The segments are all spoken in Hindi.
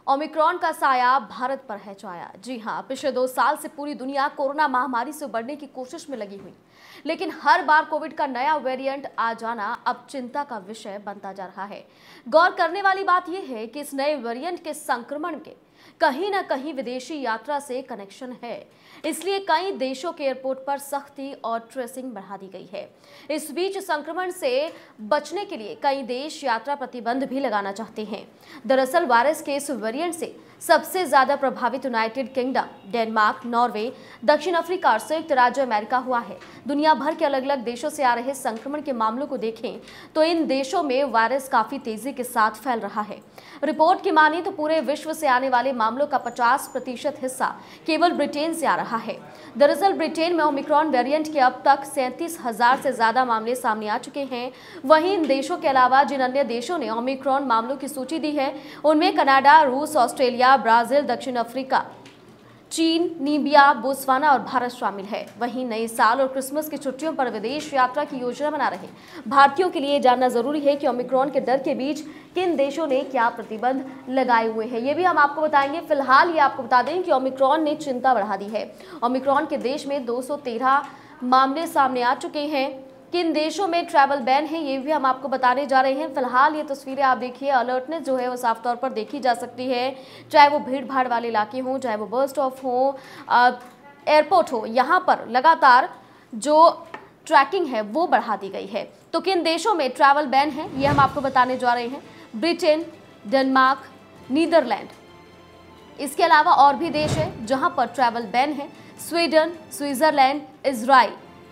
ओमिक्रॉन का साया भारत पर है छाया। जी हां, पिछले 2 साल से पूरी दुनिया कोरोना महामारी से उबरने की कोशिश में लगी हुई, लेकिन हर बार कोविड का नया वेरिएंट आ जाना अब चिंता का विषय बनता जा रहा है। गौर करने वाली बात यह है कि इस नए वेरिएंट के संक्रमण के कहीं न कहीं विदेशी यात्रा से कनेक्शन है, इसलिए कई देशों के एयरपोर्ट पर सख्ती और ट्रेसिंग बढ़ा दी गई है। इस बीच संक्रमण से बचने के लिए कई देश यात्रा प्रतिबंध भी लगाना चाहते हैं। दरअसल वायरस के इस वेरिएंट से सबसे ज्यादा प्रभावित यूनाइटेड किंगडम, डेनमार्क, नॉर्वे, दक्षिण अफ्रीका और संयुक्त राज्य अमेरिका हुआ है। दुनिया भर के अलग अलग देशों से आ रहे संक्रमण के मामलों को देखें तो इन देशों में वायरस काफी तेजी के साथ फैल रहा है। रिपोर्ट की माने तो पूरे विश्व से आने वाले मामलों का 50% हिस्सा केवल ब्रिटेन से आ रहा है। दरअसल ब्रिटेन में ओमिक्रॉन वेरिएंट के अब तक 37,000 से ज्यादा मामले सामने आ चुके हैं। वहीं इन देशों के अलावा जिन अन्य देशों ने ओमिक्रॉन मामलों की सूची दी है उनमें कनाडा, रूस, ऑस्ट्रेलिया, ब्राजील, दक्षिण अफ्रीका, चीन, नीबिया, बोत्सवाना और भारत शामिल है। वहीं नए साल और क्रिसमस की छुट्टियों पर विदेश यात्रा की योजना बना रहे भारतीयों के लिए जानना जरूरी है कि ओमिक्रॉन के डर के बीच किन देशों ने क्या प्रतिबंध लगाए हुए हैं, ये भी हम आपको बताएंगे। फिलहाल ये आपको बता दें कि ओमिक्रॉन ने चिंता बढ़ा दी है। ओमिक्रॉन के देश में 213 मामले सामने आ चुके हैं। किन देशों में ट्रैवल बैन है ये भी हम आपको बताने जा रहे हैं। फिलहाल ये तस्वीरें आप देखिए, अलर्टनेस जो है वो साफ तौर पर देखी जा सकती है, चाहे वो भीड़ भाड़ वाले इलाके हों, चाहे वो बस स्टॉप हो, एयरपोर्ट हो, यहाँ पर लगातार जो ट्रैकिंग है वो बढ़ा दी गई है। तो किन देशों में ट्रैवल बैन है ये हम आपको बताने जा रहे हैं। ब्रिटेन, डेनमार्क, नीदरलैंड, इसके अलावा और भी देश है जहां पर ट्रैवल बैन है, स्वीडन, स्विट्जरलैंड, इजराइल।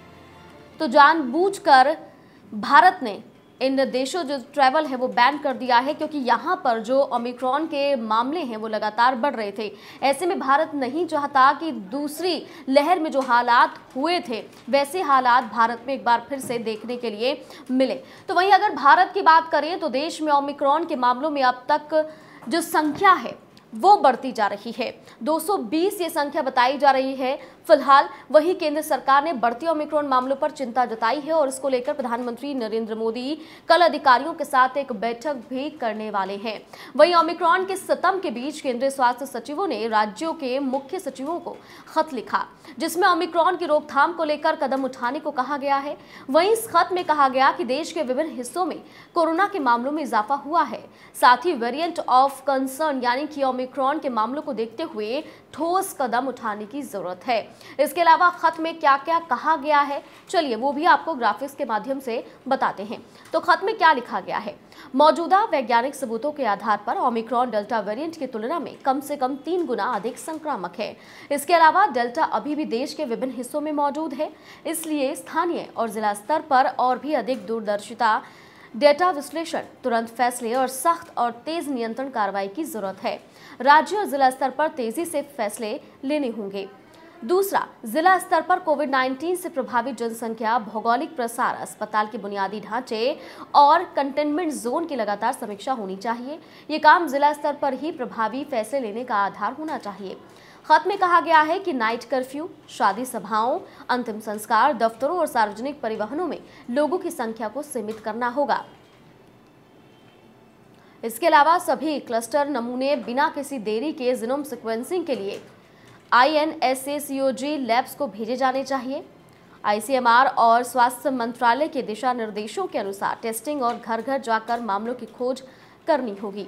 तो जानबूझकर भारत ने इन देशों जो ट्रैवल है वो बैन कर दिया है, क्योंकि यहाँ पर जो ओमिक्रॉन के मामले हैं वो लगातार बढ़ रहे थे। ऐसे में भारत नहीं चाहता कि दूसरी लहर में जो हालात हुए थे वैसे हालात भारत में एक बार फिर से देखने के लिए मिले। तो वहीं अगर भारत की बात करें तो देश में ओमिक्रॉन के मामलों में अब तक जो संख्या है वो बढ़ती जा रही है। 220 ये संख्या बताई जा रही है फिलहाल। वही केंद्र सरकार ने बढ़ती ओमिक्रॉन मामलों पर चिंता जताई है और इसको लेकर प्रधानमंत्री नरेंद्र मोदी कल अधिकारियों के साथ एक बैठक भी करने वाले हैं। वहीं ओमिक्रॉन के सितम के बीच केंद्रीय स्वास्थ्य सचिवों ने राज्यों के मुख्य सचिवों को खत लिखा, जिसमें ओमिक्रॉन की रोकथाम को लेकर कदम उठाने को कहा गया है। वहीं इस खत में कहा गया कि देश के विभिन्न हिस्सों में कोरोना के मामलों में इजाफा हुआ है, साथ ही वेरिएंट ऑफ कंसर्न यानी कि ओमिक्रॉन के मामलों को देखते हुए ठोस कदम उठाने की जरूरत है। इसके अलावा खत में क्या क्या कहा गया है, चलिए वो भी आपको ग्राफिक्स के माध्यम से बताते हैं। तो खत में क्या लिखा गया है? मौजूदा वैज्ञानिक सबूतों के आधार पर ओमिक्रॉन डेल्टा वेरिएंट की तुलना में कम से कम 3 गुना अधिक संक्रामक है। इसके अलावा डेल्टा अभी भी देश के विभिन्न हिस्सों में मौजूद है, इसलिए स्थानीय और जिला स्तर पर और भी अधिक दूरदर्शिता, डेटा विश्लेषण, तुरंत फैसले और सख्त और तेज नियंत्रण कार्रवाई की जरूरत है। राज्य और जिला स्तर पर तेजी से फैसले लेने होंगे। दूसरा, जिला स्तर पर कोविड-19 से प्रभावित जनसंख्या, भौगोलिक प्रसार, अस्पताल के बुनियादी ढांचे और कंटेनमेंट जोन की लगातार समीक्षा होनी चाहिए। ये काम जिला स्तर पर ही प्रभावी फैसले लेने का आधार होना चाहिए। खत में कहा गया है कि नाइट कर्फ्यू, शादी सभाओं, अंतिम संस्कार, दफ्तरों और सार्वजनिक परिवहनों में लोगों की संख्या को सीमित करना होगा। इसके अलावा सभी क्लस्टर नमूने बिना किसी देरी के जीनोम सीक्वेंसिंग के लिए INSACOG लैब्स को भेजे जाने चाहिए। ICMR और स्वास्थ्य मंत्रालय के दिशा निर्देशों के अनुसार टेस्टिंग और घर घर जाकर मामलों की खोज करनी होगी।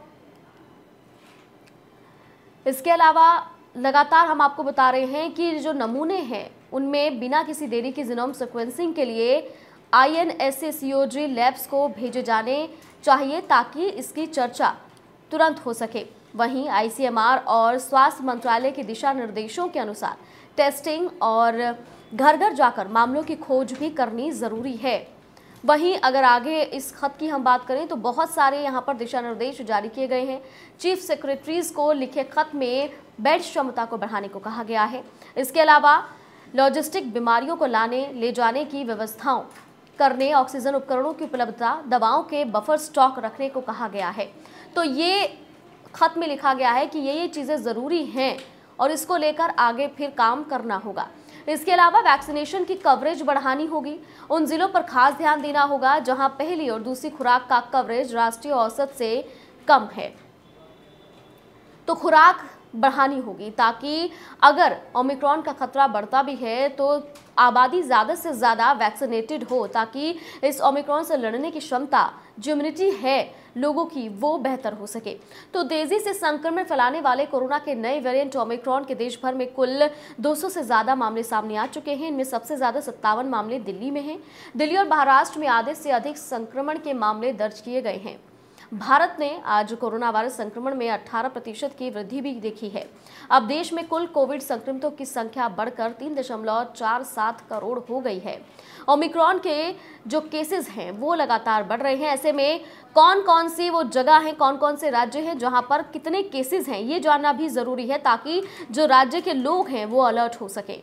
इसके अलावा लगातार हम आपको बता रहे हैं कि जो नमूने हैं उनमें बिना किसी देरी की जीनोम सीक्वेंसिंग के लिए INSACOG लैब्स को भेजे जाने चाहिए ताकि इसकी चर्चा तुरंत हो सके। वहीं ICMR और स्वास्थ्य मंत्रालय के दिशा निर्देशों के अनुसार टेस्टिंग और घर घर जाकर मामलों की खोज भी करनी जरूरी है। वहीं अगर आगे इस खत की हम बात करें तो बहुत सारे यहाँ पर दिशा निर्देश जारी किए गए हैं। चीफ सेक्रेटरीज को लिखे खत में बेड क्षमता को बढ़ाने को कहा गया है। इसके अलावा लॉजिस्टिक बीमारियों को लाने ले जाने की व्यवस्थाओं करने, ऑक्सीजन उपकरणों की उपलब्धता, दवाओं के बफर स्टॉक रखने को कहा गया है। तो ये खत में लिखा गया है कि ये चीज़ें ज़रूरी हैं और इसको लेकर आगे फिर काम करना होगा। इसके अलावा वैक्सीनेशन की कवरेज बढ़ानी होगी। उन जिलों पर खास ध्यान देना होगा जहां पहली और दूसरी खुराक का कवरेज राष्ट्रीय औसत से कम है। तो खुराक बढ़ानी होगी, ताकि अगर ओमिक्रॉन का खतरा बढ़ता भी है तो आबादी ज़्यादा से ज़्यादा वैक्सीनेटेड हो, ताकि इस ओमिक्रॉन से लड़ने की क्षमता जो इम्यूनिटी है लोगों की वो बेहतर हो सके। तो तेजी से संक्रमण फैलाने वाले कोरोना के नए वेरिएंट ओमिक्रॉन के देश भर में कुल 200 से ज़्यादा मामले सामने आ चुके हैं। इनमें सबसे ज़्यादा 57 मामले दिल्ली में हैं। दिल्ली और महाराष्ट्र में आधे से अधिक संक्रमण के मामले दर्ज किए गए हैं। भारत ने आज कोरोना वायरस संक्रमण में 18% की वृद्धि भी देखी है। अब देश में कुल कोविड संक्रमितों की संख्या बढ़कर 3.47 करोड़ हो गई है। ओमिक्रॉन के जो केसेस हैं वो लगातार बढ़ रहे हैं। ऐसे में कौन कौन सी वो जगह हैं, कौन कौन से राज्य हैं जहां पर कितने केसेस हैं, ये जानना भी जरूरी है, ताकि जो राज्य के लोग हैं वो अलर्ट हो सके।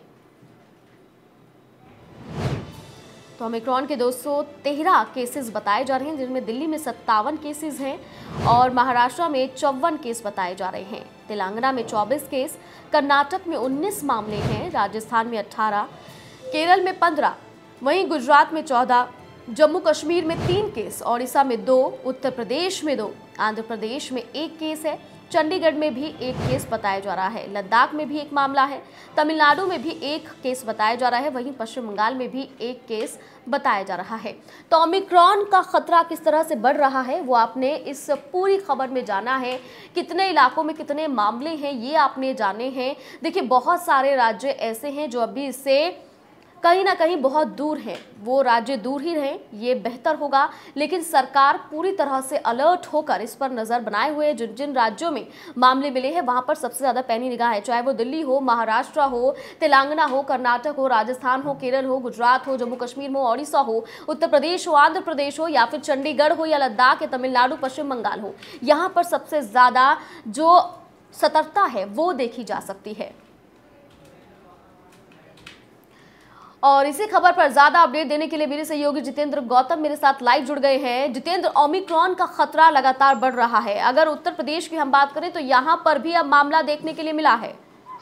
तो ओमिक्रॉन के 213 केसेस बताए जा रहे हैं, जिनमें दिल्ली में 57 केसेस हैं और महाराष्ट्र में 54 केस बताए जा रहे हैं। तेलंगाना में 24 केस, कर्नाटक में 19 मामले हैं, राजस्थान में 18, केरल में 15, वहीं गुजरात में 14, जम्मू कश्मीर में 3 केस, ओडिशा में 2, उत्तर प्रदेश में 2, आंध्र प्रदेश में 1 केस है, चंडीगढ़ में भी 1 केस बताया जा रहा है, लद्दाख में भी 1 मामला है, तमिलनाडु में भी 1 केस बताया जा रहा है, वहीं पश्चिम बंगाल में भी 1 केस बताया जा रहा है। तो ओमिक्रॉन का खतरा किस तरह से बढ़ रहा है वो आपने इस पूरी खबर में जाना है। कितने इलाकों में कितने मामले हैं ये आपने जाने हैं। देखिए, बहुत सारे राज्य ऐसे हैं जो अभी इससे कहीं ना कहीं बहुत दूर है, वो राज्य दूर ही रहें ये बेहतर होगा, लेकिन सरकार पूरी तरह से अलर्ट होकर इस पर नज़र बनाए हुए जिन जिन राज्यों में मामले मिले हैं वहाँ पर सबसे ज़्यादा पैनी निगाह है। चाहे वो दिल्ली हो, महाराष्ट्र हो, तेलंगाना हो, कर्नाटक हो, राजस्थान हो, केरल हो, गुजरात हो, जम्मू कश्मीर हो, ओडिशा हो, उत्तर प्रदेश हो, आंध्र प्रदेश हो, या फिर चंडीगढ़ हो, या लद्दाख, या तमिलनाडु, पश्चिम बंगाल हो, यहाँ पर सबसे ज़्यादा जो सतर्कता है वो देखी जा सकती है। और इसी खबर पर ज्यादा अपडेट देने के लिए मेरे सहयोगी जितेंद्र गौतम मेरे साथ लाइव जुड़ गए हैं। जितेंद्र, ओमिक्रॉन का खतरा लगातार बढ़ रहा है। अगर उत्तर प्रदेश की हम बात करें तो यहाँ पर भी अब मामला देखने के लिए मिला है।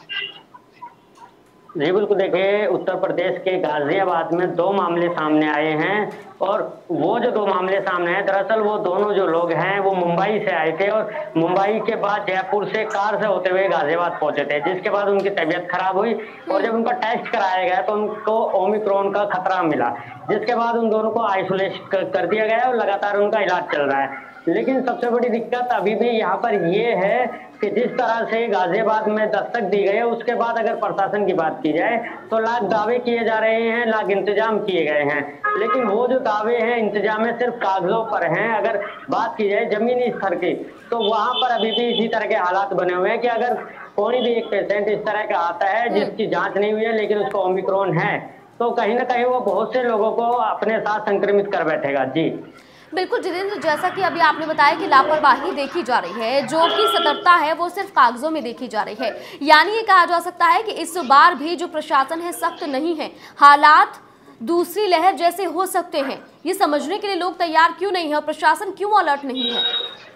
जी बिल्कुल, देखिए उत्तर प्रदेश के गाजियाबाद में 2 मामले सामने आए हैं और वो जो 2 मामले सामने आए, दरअसल वो दोनों जो लोग हैं वो मुंबई से आए थे और मुंबई के बाद जयपुर से कार से होते हुए गाजियाबाद पहुंचे थे, जिसके बाद उनकी तबीयत खराब हुई और जब उनका टेस्ट कराया गया तो उनको ओमिक्रॉन का खतरा मिला, जिसके बाद उन दोनों को आइसोलेट कर दिया गया और लगातार उनका इलाज चल रहा है। लेकिन सबसे बड़ी दिक्कत अभी भी यहाँ पर ये है कि जिस तरह से गाजियाबाद में दस्तक दी गई है उसके बाद अगर प्रशासन की बात की जाए तो लाख दावे किए जा रहे हैं, लाख इंतजाम किए गए हैं, लेकिन वो जो दावे हैं, इंतजाम सिर्फ कागजों पर हैं। अगर बात की जाए जमीनी स्तर की तो वहां पर अभी भी इसी तरह के हालात बने हुए हैं कि अगर कोई भी एक पेशेंट इस तरह का आता है जिसकी जाँच नहीं हुई है लेकिन उसको ओमिक्रॉन है तो कहीं ना कहीं वो बहुत से लोगों को अपने साथ संक्रमित कर बैठेगा। जी बिल्कुल जितेंद्र, जैसा कि अभी आपने बताया कि लापरवाही देखी जा रही है, जो कि सतर्कता है वो सिर्फ कागजों में देखी जा रही है, यानी ये कहा जा सकता है कि इस बार भी जो प्रशासन है सख्त नहीं है, हालात दूसरी लहर जैसे हो सकते हैं। ये समझने के लिए लोग तैयार क्यों नहीं है और प्रशासन क्यों अलर्ट नहीं है?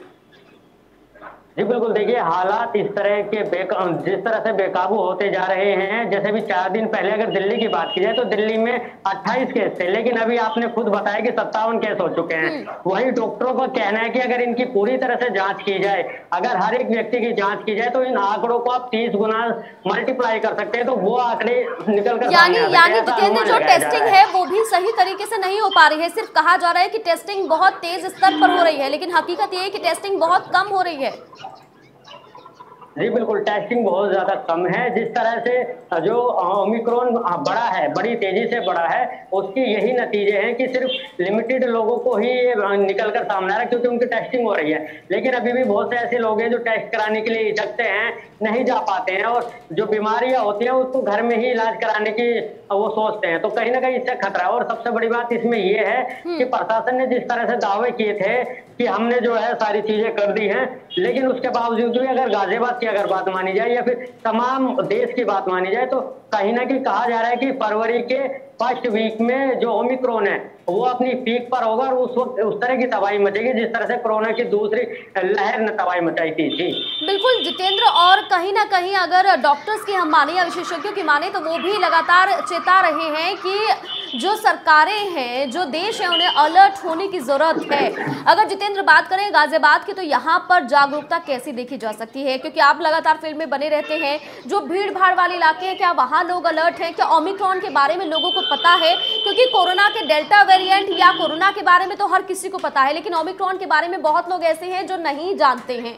जी बिल्कुल, देखिए हालात इस तरह के जिस तरह से बेकाबू होते जा रहे हैं, जैसे भी 4 दिन पहले अगर दिल्ली की बात की जाए तो दिल्ली में 28 केस थे, लेकिन अभी आपने खुद बताया कि 57 केस हो चुके हैं। वही डॉक्टरों का कहना है कि अगर इनकी पूरी तरह से जांच की जाए, अगर हर एक व्यक्ति की जांच की जाए तो इन आंकड़ों को आप 30 गुना मल्टीप्लाई कर सकते हैं, तो वो आंकड़े निकल कर यानी जितेंद्र जो टेस्टिंग है वो भी सही तरीके से नहीं हो पा रही है। सिर्फ कहा जा रहा है कि टेस्टिंग बहुत तेज स्तर पर हो रही है, लेकिन हकीकत ये है कि टेस्टिंग बहुत कम हो रही है। जी बिल्कुल, टेस्टिंग बहुत ज्यादा कम है। जिस तरह से जो ओमिक्रॉन बढ़ा है, बड़ी तेजी से बढ़ा है, उसकी यही नतीजे हैं कि सिर्फ लिमिटेड लोगों को ही निकल कर सामने आ रहा है क्योंकि उनकी टेस्टिंग हो रही है। लेकिन अभी भी बहुत से ऐसे लोग हैं जो टेस्ट कराने के लिए हिचकते हैं, नहीं जा पाते हैं और जो बीमारियां होती हैं उसको घर में ही इलाज कराने की वो सोचते हैं, तो कहीं ना कहीं इससे खतरा है। और सबसे बड़ी बात इसमें ये है कि प्रशासन ने जिस तरह से दावे किए थे कि हमने जो है सारी चीजें कर दी हैं, लेकिन उसके बावजूद भी अगर गाजियाबाद की अगर बात मानी जाए या फिर तमाम देश की बात मानी जाए तो कहीं ना कहीं कहा जा रहा है कि फरवरी के फर्स्ट वीक में जो ओमिक्रॉन है वो अपनी पीक पर होगा और उस वक्त उस तरह की तबाही मचेगी जिस तरह से कोरोना की दूसरी लहर ने तबाही मचाई थी। जी बिल्कुल जितेंद्र, और कहीं ना कहीं अगर डॉक्टर्स की हम माने या विशेषज्ञों की माने तो वो भी लगातार चेता रहे हैं कि जो सरकारें हैं, जो देश है, उन्हें अलर्ट होने की जरूरत है। अगर जितेंद्र बात करें गाजियाबाद की, तो यहाँ पर जागरूकता कैसी देखी जा सकती है, क्योंकि आप लगातार फील्ड में बने रहते हैं। जो भीड़ भाड़ वाले इलाके हैं, क्या वहाँ लोग अलर्ट हैं? क्या ओमिक्रॉन के बारे में लोगों को पता है? क्योंकि कोरोना के डेल्टा वेरिएंट या कोरोना के बारे में तो हर किसी को पता है, लेकिन ओमिक्रॉन के बारे में बहुत लोग ऐसे हैं जो नहीं जानते हैं।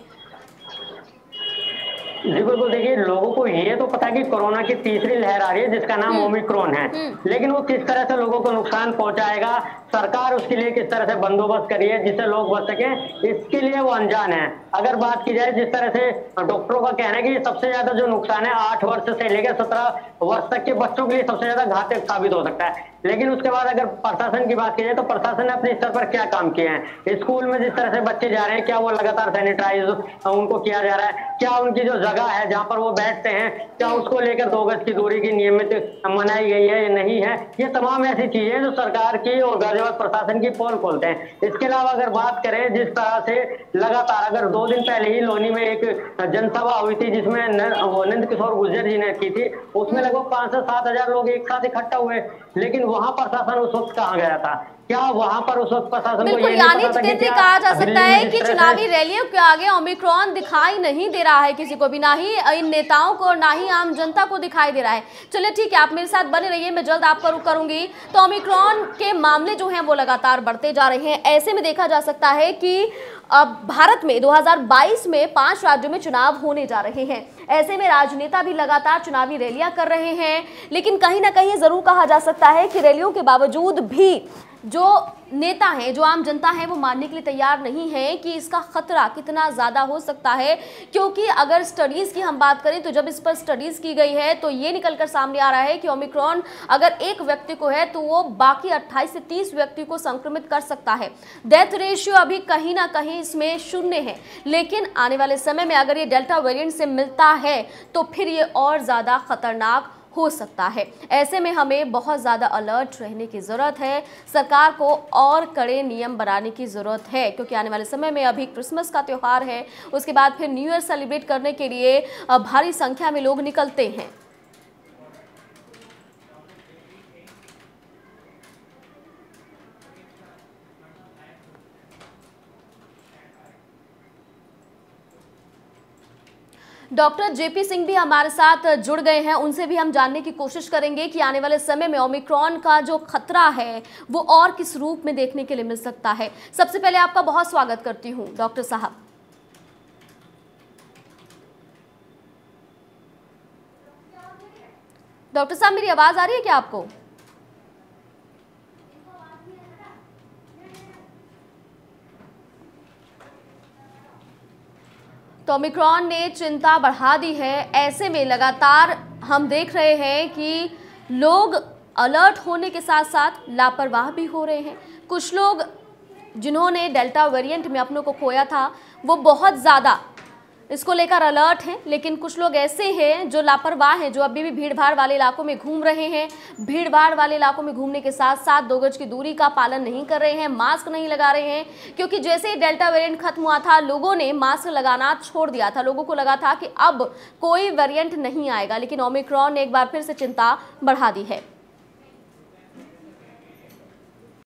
जी बिल्कुल, देखिए लोगों को ये तो पता है कि कोरोना की तीसरी लहर आ रही है जिसका नाम ओमिक्रॉन है, लेकिन वो किस तरह से लोगों को नुकसान पहुंचाएगा, सरकार उसके लिए किस तरह से बंदोबस्त करी है जिससे लोग बच सके, इसके लिए वो अनजान है। अगर बात की जाए जिस तरह से डॉक्टरों का कहना है कि सबसे ज्यादा जो नुकसान है 8 वर्ष से लेकर 17 वर्ष तक के बच्चों के लिए सबसे ज्यादा घातक साबित हो सकता है। लेकिन उसके बाद अगर प्रशासन की बात की जाए तो प्रशासन ने अपने स्तर पर क्या काम किए हैं, स्कूल में जिस तरह से बच्चे जा रहे हैं, क्या वो लगातार सैनिटाइज उनको किया जा रहा है, क्या उनकी जो जगह है जहाँ पर वो बैठते हैं, क्या उसको लेकर 2 गज की दूरी की नियमित मनाई गई है या नहीं है, ये तमाम ऐसी चीजें जो सरकार की और गाजियाबाद प्रशासन की पोल खोलते हैं। इसके अलावा अगर बात करें जिस तरह से लगातार, अगर 2 दिन पहले ही लोनी में एक जनसभा हुई थी जिसमें नंद किशोर गुर्जर जी ने की थी, उसमें लगभग 5 से 7 हजार लोग एक साथ इकट्ठा हुए, लेकिन वहां प्रशासन उस वक्त कहाँ गया था? क्या वहां पर उस वक्त प्रशासन को ये नहीं पता था कि कहा जा सकता है कि चुनावी रैलियों के आगे ओमिक्रॉन दिखाई नहीं दे रहा है किसी को भी, ना ही इन नेताओं को, ना ही आम जनता को दिखाई दे रहा है। चलिए ठीक है, आप मेरे साथ बने रहिए, मैं जल्द आपको रुक करूंगी। तो ओमिक्रॉन के मामले जो हैं वो लगातार बढ़ते जा रहे हैं। ऐसे में देखा जा सकता है कि अब भारत में 2022 में 5 राज्यों में चुनाव होने जा रहे हैं। ऐसे में राजनेता भी लगातार चुनावी रैलियां कर रहे हैं, लेकिन कहीं ना कहीं जरूर कहा जा सकता है कि रैलियों के बावजूद भी जो नेता हैं, जो आम जनता है, वो मानने के लिए तैयार नहीं है कि इसका खतरा कितना ज़्यादा हो सकता है। क्योंकि अगर स्टडीज़ की हम बात करें तो जब इस पर स्टडीज़ की गई है तो ये निकलकर सामने आ रहा है कि ओमिक्रॉन अगर एक व्यक्ति को है तो वो बाकी 28 से 30 व्यक्ति को संक्रमित कर सकता है। डेथ रेशियो अभी कहीं ना कहीं इसमें 0 है, लेकिन आने वाले समय में अगर ये डेल्टा वेरिएंट से मिलता है तो फिर ये और ज़्यादा खतरनाक हो सकता है। ऐसे में हमें बहुत ज़्यादा अलर्ट रहने की ज़रूरत है। सरकार को और कड़े नियम बनाने की ज़रूरत है, क्योंकि आने वाले समय में अभी क्रिसमस का त्यौहार है, उसके बाद फिर न्यू ईयर सेलिब्रेट करने के लिए भारी संख्या में लोग निकलते हैं। डॉक्टर जेपी सिंह भी हमारे साथ जुड़ गए हैं, उनसे भी हम जानने की कोशिश करेंगे कि आने वाले समय में ओमिक्रॉन का जो खतरा है वो और किस रूप में देखने के लिए मिल सकता है। सबसे पहले आपका बहुत स्वागत करती हूं डॉक्टर साहब। डॉक्टर साहब, मेरी आवाज आ रही है क्या आपको? तो ओमिक्रॉन ने चिंता बढ़ा दी है। ऐसे में लगातार हम देख रहे हैं कि लोग अलर्ट होने के साथ साथ लापरवाह भी हो रहे हैं। कुछ लोग जिन्होंने डेल्टा वेरिएंट में अपनों को खोया था वो बहुत ज़्यादा इसको लेकर अलर्ट हैं, लेकिन कुछ लोग ऐसे हैं जो लापरवाह हैं, जो अभी भी भीड़ भाड़ वाले इलाकों में घूम रहे हैं। भीड़ भाड़ वाले इलाकों में घूमने के साथ साथ 2 गज की दूरी का पालन नहीं कर रहे हैं, मास्क नहीं लगा रहे हैं, क्योंकि जैसे ही डेल्टा वेरिएंट खत्म हुआ था लोगों ने मास्क लगाना छोड़ दिया था। लोगों को लगा था कि अब कोई वेरिएंट नहीं आएगा, लेकिन ओमिक्रॉन ने एक बार फिर से चिंता बढ़ा दी है।